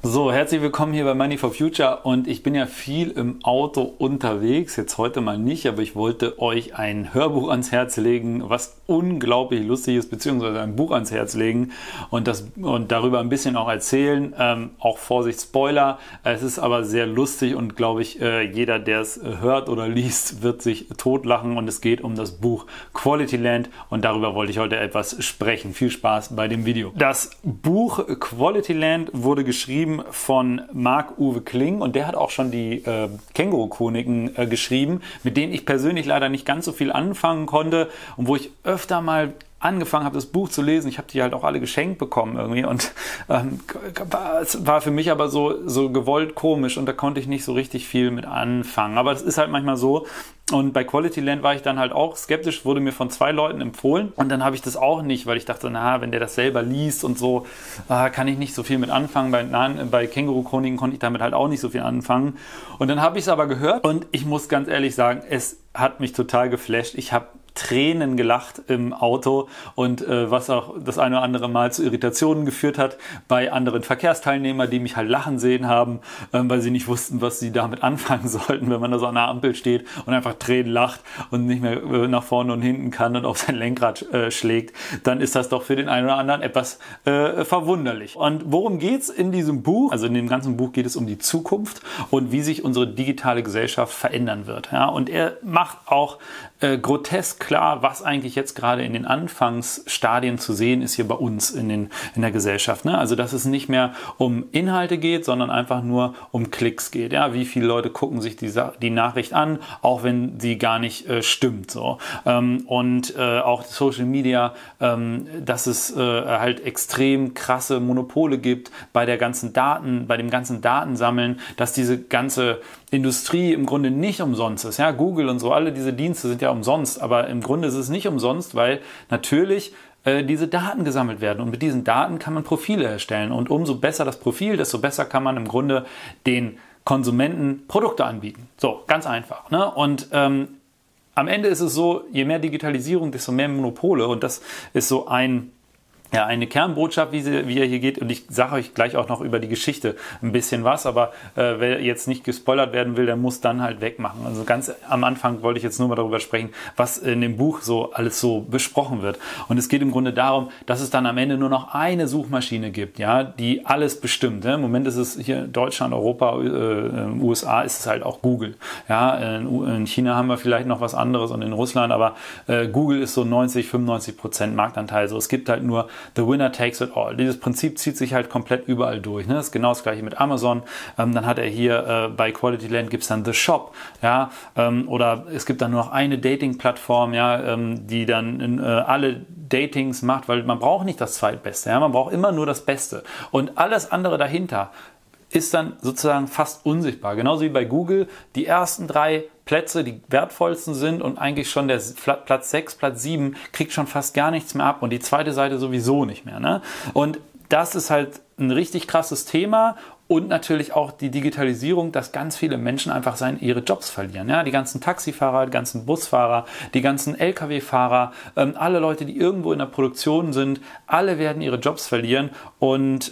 So, herzlich willkommen hier bei Money for Future und ich bin ja viel im Auto unterwegs, jetzt heute mal nicht, aber ich wollte euch ein Hörbuch ans Herz legen, was unglaublich lustig ist, beziehungsweise ein Buch ans Herz legen und darüber ein bisschen auch erzählen, auch Vorsicht, Spoiler, es ist aber sehr lustig und glaube ich, jeder, der es hört oder liest, wird sich totlachen und es geht um das Buch Quality Land und darüber wollte ich heute etwas sprechen. Viel Spaß bei dem Video. Das Buch Quality Land wurde geschrieben von Marc-Uwe Kling und der hat auch schon die Känguru-Chroniken geschrieben, mit denen ich persönlich leider nicht ganz so viel anfangen konnte und wo ich öfter mal angefangen habe, das Buch zu lesen. Ich habe die halt auch alle geschenkt bekommen irgendwie und es war für mich aber so gewollt komisch und da konnte ich nicht so richtig viel mit anfangen. Aber das ist halt manchmal so. Und bei Quality Land war ich dann halt auch skeptisch, wurde mir von 2 Leuten empfohlen und dann habe ich das auch nicht, weil ich dachte, na, wenn der das selber liest und so, kann ich nicht so viel mit anfangen. Bei Känguru-Chroniken konnte ich damit halt auch nicht so viel anfangen. Und dann habe ich es aber gehört und ich muss ganz ehrlich sagen, es hat mich total geflasht. Ich habe Tränen gelacht im Auto und was auch das eine oder andere Mal zu Irritationen geführt hat bei anderen Verkehrsteilnehmern, die mich halt lachen sehen haben, weil sie nicht wussten, was sie damit anfangen sollten, wenn man da so an der Ampel steht und einfach Tränen lacht und nicht mehr nach vorne und hinten kann und auf sein Lenkrad schlägt, dann ist das doch für den einen oder anderen etwas verwunderlich. Und worum geht's in diesem Buch? Also in dem ganzen Buch geht es um die Zukunft und wie sich unsere digitale Gesellschaft verändern wird. Ja? Und er macht auch grotesk klar, was eigentlich jetzt gerade in den Anfangsstadien zu sehen ist hier bei uns in der Gesellschaft. Ne? Also dass es nicht mehr um Inhalte geht, sondern einfach nur um Klicks geht. Ja? Wie viele Leute gucken sich die Nachricht an, auch wenn sie gar nicht stimmt. So. Und auch Social Media, dass es halt extrem krasse Monopole gibt bei der ganzen bei dem ganzen Datensammeln, dass diese ganze Industrie im Grunde nicht umsonst ist. Ja, Google und so, alle diese Dienste sind ja umsonst, aber im Grunde ist es nicht umsonst, weil natürlich diese Daten gesammelt werden und mit diesen Daten kann man Profile erstellen und umso besser das Profil, desto besser kann man im Grunde den Konsumenten Produkte anbieten. So, ganz einfach. Ne? Und am Ende ist es so, je mehr Digitalisierung, desto mehr Monopole und das ist so eine Kernbotschaft, wie er hier geht und ich sage euch gleich auch noch über die Geschichte ein bisschen was, aber wer jetzt nicht gespoilert werden will, der muss dann halt wegmachen. Also ganz am Anfang wollte ich jetzt nur mal darüber sprechen, was in dem Buch so alles so besprochen wird. Und es geht im Grunde darum, dass es dann am Ende nur noch eine Suchmaschine gibt, ja, die alles bestimmt. Ne? Im Moment ist es hier in Deutschland, Europa, USA ist es halt auch Google. Ja? In China haben wir vielleicht noch was anderes und in Russland, aber Google ist so 90-95% Marktanteil. So, es gibt halt nur The winner takes it all. Dieses Prinzip zieht sich halt komplett überall durch. Ne? Das ist genau das gleiche mit Amazon. Dann hat er hier bei Quality Land gibt es dann The Shop. Ja? Oder es gibt dann nur noch eine Dating-Plattform, ja? Die dann alle Datings macht, weil man braucht nicht das Zweitbeste. Ja? Man braucht immer nur das Beste. Und alles andere dahinter ist dann sozusagen fast unsichtbar. Genauso wie bei Google die ersten 3 Plätze, die wertvollsten sind und eigentlich schon der Platz 6, Platz 7 kriegt schon fast gar nichts mehr ab und die zweite Seite sowieso nicht mehr. Ne? Und das ist halt ein richtig krasses Thema und natürlich auch die Digitalisierung, dass ganz viele Menschen einfach ihre Jobs verlieren. Ja? Die ganzen Taxifahrer, die ganzen Busfahrer, die ganzen Lkw-Fahrer, alle Leute, die irgendwo in der Produktion sind, alle werden ihre Jobs verlieren und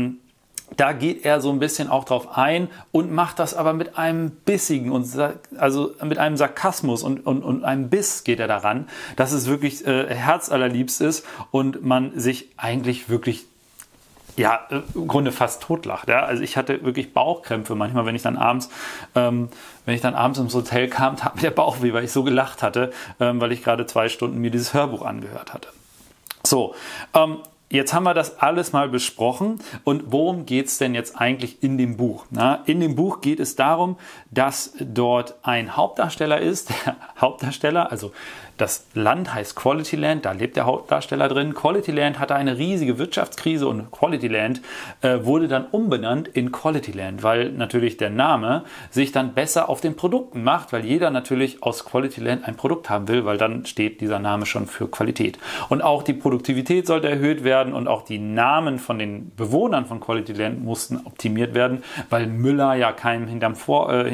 da geht er so ein bisschen auch drauf ein und macht das aber mit einem bissigen also mit einem Sarkasmus und einem Biss geht er daran, dass es wirklich herzallerliebst ist und man sich eigentlich wirklich im Grunde fast totlacht. Ja? Also ich hatte wirklich Bauchkrämpfe manchmal, wenn ich dann abends ins Hotel kam, tat mir der Bauch weh, weil ich so gelacht hatte, weil ich gerade 2 Stunden mir dieses Hörbuch angehört hatte. So, jetzt haben wir das alles mal besprochen und worum geht es denn jetzt eigentlich in dem Buch? Na, in dem Buch geht es darum, dass dort ein Hauptdarsteller ist, der Hauptdarsteller, also das Land heißt Quality Land, da lebt der Hauptdarsteller drin. Quality Land hatte eine riesige Wirtschaftskrise und Quality Land wurde dann umbenannt in Quality Land, weil natürlich der Name sich dann besser auf den Produkten macht, weil jeder natürlich aus Quality Land ein Produkt haben will, weil dann steht dieser Name schon für Qualität. Und auch die Produktivität sollte erhöht werden und auch die Namen von den Bewohnern von Quality Land mussten optimiert werden, weil Müller ja keinem hinterm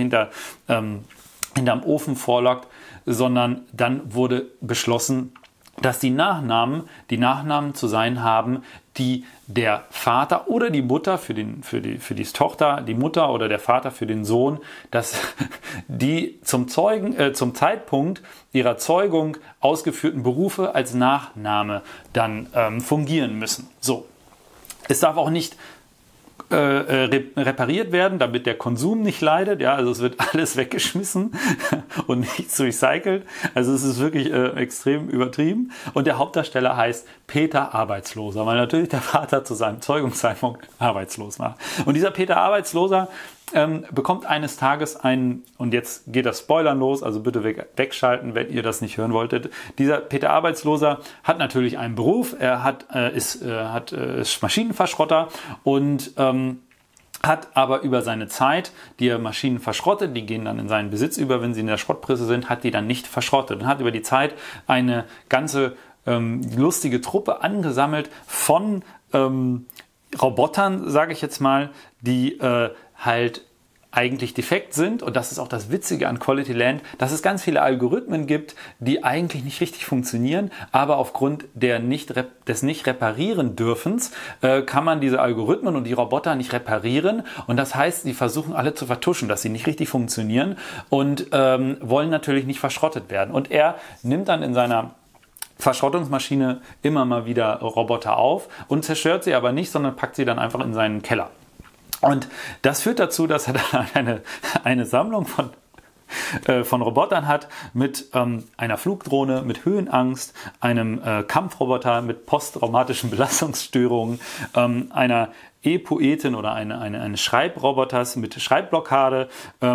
Ofen vorlockt, sondern dann wurde beschlossen, dass die Nachnamen zu sein haben, die der Vater oder die Mutter für die Tochter, die Mutter oder der Vater für den Sohn, dass die zum Zeitpunkt ihrer Zeugung ausgeführten Berufe als Nachname dann fungieren müssen. So. Es darf auch nicht repariert werden, damit der Konsum nicht leidet. Ja, also es wird alles weggeschmissen und nichts recycelt. Also es ist wirklich extrem übertrieben. Und der Hauptdarsteller heißt Peter Arbeitsloser, weil natürlich der Vater zu seinem Zeugungszeitpunkt arbeitslos war. Und dieser Peter Arbeitsloser bekommt eines Tages und jetzt geht das Spoilern los, also bitte wegschalten, wenn ihr das nicht hören wolltet. Dieser Peter Arbeitsloser hat natürlich einen Beruf, er ist Maschinenverschrotter und hat aber über seine Zeit, die er Maschinen verschrottet, die gehen dann in seinen Besitz über, wenn sie in der Schrottpresse sind, hat die dann nicht verschrottet und hat über die Zeit eine ganze lustige Truppe angesammelt von Robotern, sage ich jetzt mal, die halt eigentlich defekt sind. Und das ist auch das Witzige an Quality Land, dass es ganz viele Algorithmen gibt, die eigentlich nicht richtig funktionieren, aber aufgrund des nicht reparieren dürfens kann man diese Algorithmen und die Roboter nicht reparieren. Und das heißt, sie versuchen alle zu vertuschen, dass sie nicht richtig funktionieren und wollen natürlich nicht verschrottet werden. Und er nimmt dann in seiner Verschrottungsmaschine immer mal wieder Roboter auf und zerstört sie aber nicht, sondern packt sie dann einfach in seinen Keller. Und das führt dazu, dass er dann eine Sammlung von Robotern hat mit einer Flugdrohne, mit Höhenangst, einem Kampfroboter mit posttraumatischen Belastungsstörungen, einer E-Poetin oder eines Schreibroboters mit Schreibblockade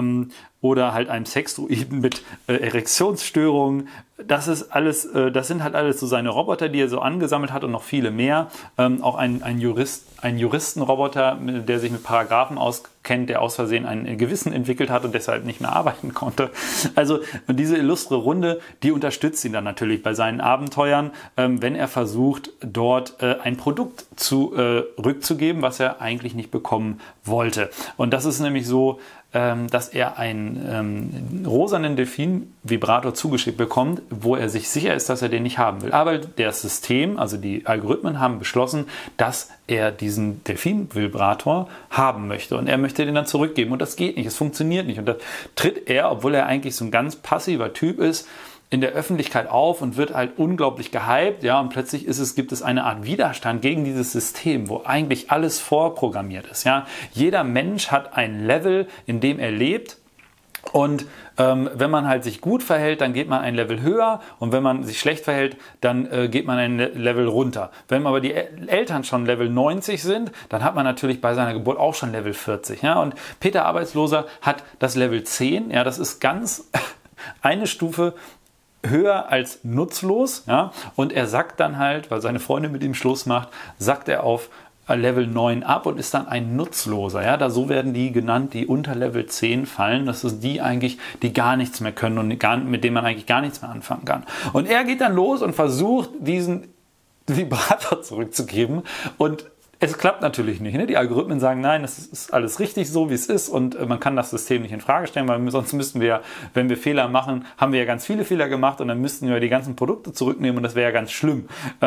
oder halt einem Sexdroiden mit Erektionsstörungen. Das sind halt alles so seine Roboter, die er so angesammelt hat und noch viele mehr. Auch ein Juristenroboter, der sich mit Paragraphen auskennt, der aus Versehen ein Gewissen entwickelt hat und deshalb nicht mehr arbeiten konnte. Also diese illustre Runde, die unterstützt ihn dann natürlich bei seinen Abenteuern, wenn er versucht, dort ein Produkt zurückzugeben, was er eigentlich nicht bekommen wollte. Und das ist nämlich so, dass er einen rosanen Delfin-Vibrator zugeschickt bekommt, wo er sich sicher ist, dass er den nicht haben will. Aber das System, also die Algorithmen, haben beschlossen, dass er diesen Delfin-Vibrator haben möchte. Und er möchte den dann zurückgeben. Und das geht nicht, es funktioniert nicht. Und da tritt er, obwohl er eigentlich so ein ganz passiver Typ ist, in der Öffentlichkeit auf und wird halt unglaublich gehypt, ja, und plötzlich gibt es eine Art Widerstand gegen dieses System, wo eigentlich alles vorprogrammiert ist, ja. Jeder Mensch hat ein Level, in dem er lebt, und wenn man halt sich gut verhält, dann geht man ein Level höher, und wenn man sich schlecht verhält, dann geht man ein Level runter. Wenn aber die Eltern schon Level 90 sind, dann hat man natürlich bei seiner Geburt auch schon Level 40, ja, und Peter Arbeitsloser hat das Level 10, ja, das ist ganz eine Stufe höher als nutzlos, ja, und er sackt dann halt, weil seine Freundin mit ihm Schluss macht, sackt er auf Level 9 ab und ist dann ein Nutzloser, ja, so werden die genannt, die unter Level 10 fallen, das ist die eigentlich, die gar nichts mehr können und mit denen man eigentlich gar nichts mehr anfangen kann. Und er geht dann los und versucht, diesen Vibrator zurückzugeben, und es klappt natürlich nicht. Ne? Die Algorithmen sagen, nein, das ist alles richtig so, wie es ist, und man kann das System nicht in Frage stellen, weil sonst müssten wir, wenn wir Fehler machen, haben wir ja ganz viele Fehler gemacht, und dann müssten wir die ganzen Produkte zurücknehmen, und das wäre ja ganz schlimm.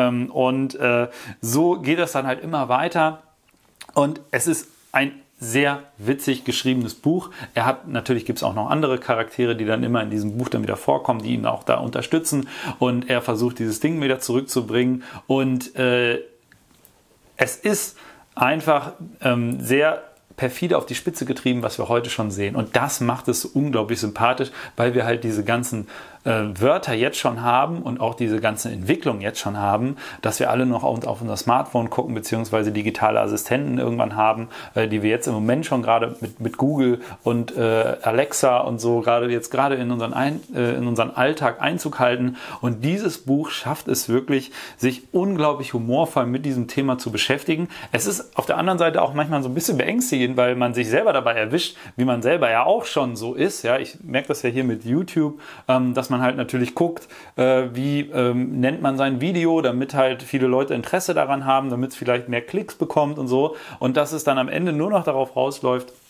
So geht das dann halt immer weiter, und es ist ein sehr witzig geschriebenes Buch. Natürlich gibt es auch noch andere Charaktere, die dann immer in diesem Buch dann wieder vorkommen, die ihn auch da unterstützen, und er versucht, dieses Ding wieder zurückzubringen, und es ist einfach sehr perfide auf die Spitze getrieben, was wir heute schon sehen. Und das macht es unglaublich sympathisch, weil wir halt diese ganzen Wörter jetzt schon haben und auch diese ganze Entwicklung jetzt schon haben, dass wir alle noch auf unser Smartphone gucken, beziehungsweise digitale Assistenten irgendwann haben, die wir jetzt im Moment schon gerade mit Google und Alexa und so gerade in unseren Alltag Einzug halten. Und dieses Buch schafft es wirklich, sich unglaublich humorvoll mit diesem Thema zu beschäftigen. Es ist auf der anderen Seite auch manchmal so ein bisschen beängstigend, weil man sich selber dabei erwischt, wie man selber ja auch schon so ist. Ja, ich merke das ja hier mit YouTube, dass man halt natürlich guckt, wie nennt man sein Video, damit halt viele Leute Interesse daran haben, damit es vielleicht mehr Klicks bekommt und so. Und dass es dann am Ende nur noch darauf rausläuft,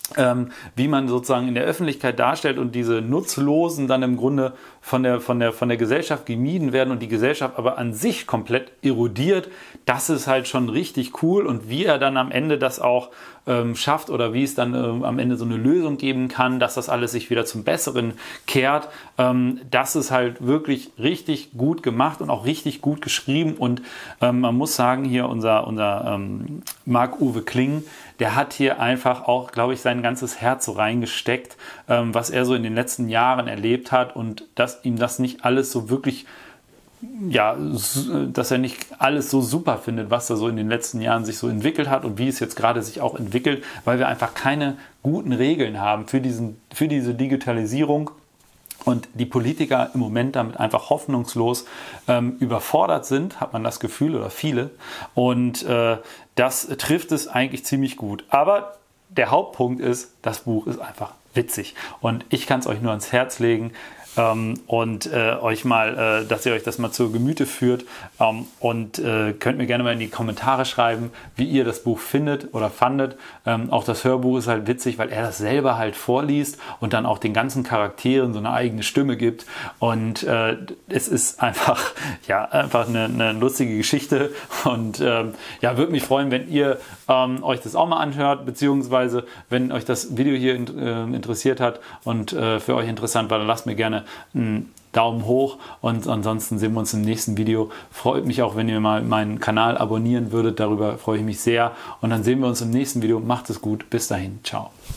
wie man sozusagen in der Öffentlichkeit darstellt und diese Nutzlosen dann im Grunde von der Gesellschaft gemieden werden und die Gesellschaft aber an sich komplett erodiert, das ist halt schon richtig cool. Und wie er dann am Ende das auch schafft oder wie es dann am Ende so eine Lösung geben kann, dass das alles sich wieder zum Besseren kehrt, das ist halt wirklich richtig gut gemacht und auch richtig gut geschrieben. Und man muss sagen, hier unser Marc-Uwe Kling, der hat hier einfach auch, glaube ich, sein ganzes Herz so reingesteckt, was er so in den letzten Jahren erlebt hat und dass ihm das nicht alles so wirklich, ja, dass er nicht alles so super findet, was da so in den letzten Jahren sich so entwickelt hat und wie es jetzt gerade sich auch entwickelt, weil wir einfach keine guten Regeln haben für diese Digitalisierung. Und die Politiker im Moment damit einfach hoffnungslos überfordert sind, hat man das Gefühl, oder viele. Und das trifft es eigentlich ziemlich gut. Aber der Hauptpunkt ist, das Buch ist einfach witzig. Und ich kann es euch nur ans Herz legen. Und euch mal, dass ihr euch das mal zu Gemüte führt und könnt mir gerne mal in die Kommentare schreiben, wie ihr das Buch findet oder fandet. Auch das Hörbuch ist halt witzig, weil er das selber halt vorliest und dann auch den ganzen Charakteren so eine eigene Stimme gibt und es ist einfach, ja, einfach eine lustige Geschichte und ja, würde mich freuen, wenn ihr euch das auch mal anhört, beziehungsweise wenn euch das Video hier interessiert hat und für euch interessant war, dann lasst mir gerne einen Daumen hoch und ansonsten sehen wir uns im nächsten Video. Freut mich auch, wenn ihr mal meinen Kanal abonnieren würdet, darüber freue ich mich sehr und dann sehen wir uns im nächsten Video. Macht es gut, bis dahin, ciao.